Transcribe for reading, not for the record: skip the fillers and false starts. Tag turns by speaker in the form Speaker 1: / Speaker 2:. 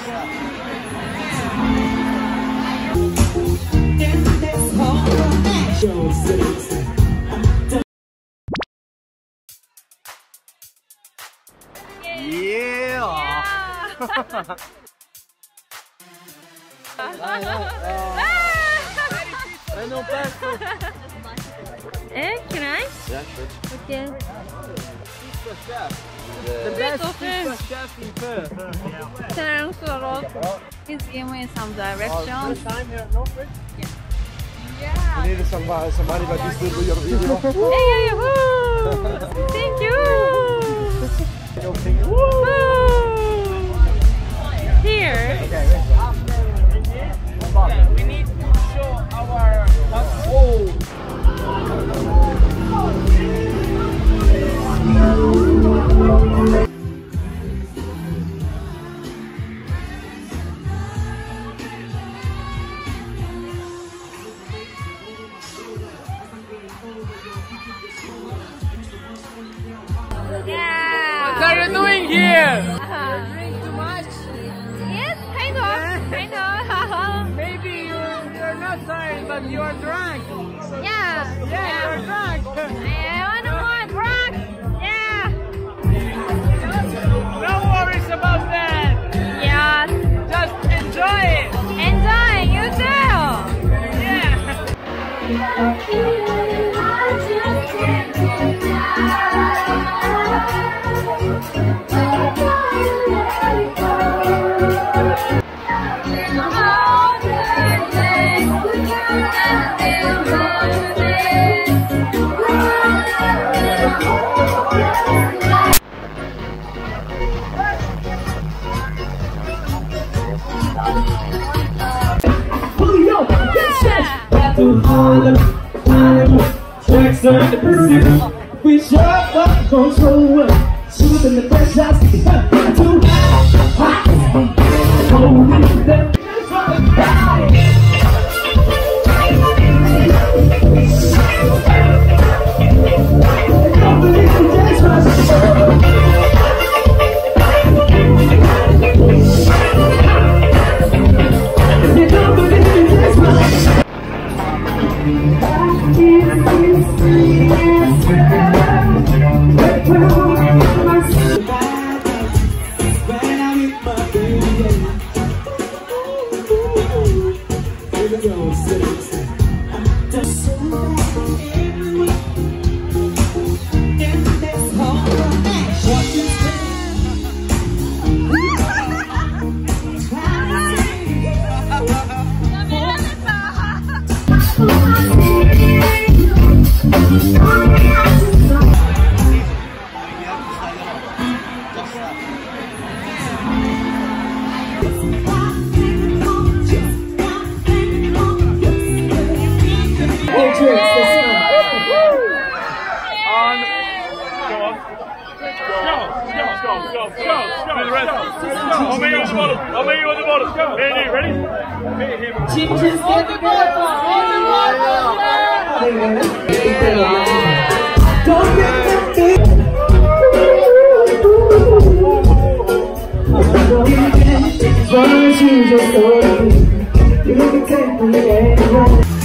Speaker 1: Can I?
Speaker 2: Yeah, sure.
Speaker 1: Okay.
Speaker 2: The best pizza chef in Perth.
Speaker 1: Thanks a lot. Please give me some directions.
Speaker 2: Time here at Northbridge?
Speaker 1: Yeah.
Speaker 2: We needed somebody like this to do your video.
Speaker 1: Hey, woo! Thank you. Woo! Here.
Speaker 2: We need to show our whole.
Speaker 1: Yeah.
Speaker 2: What are you doing here?
Speaker 1: Drink too much? Yes, kind of.
Speaker 2: Maybe you're not tired, but you are drunk.
Speaker 1: Yeah.
Speaker 2: You're drunk.
Speaker 1: I want more drunk. Yeah.
Speaker 2: No worries about that.
Speaker 1: Yes.
Speaker 2: Just enjoy it.
Speaker 1: Enjoy. You too.
Speaker 2: Yeah.
Speaker 3: We shut up control. Shooting the best shots. Too hot. Holding them. You can take me anywhere.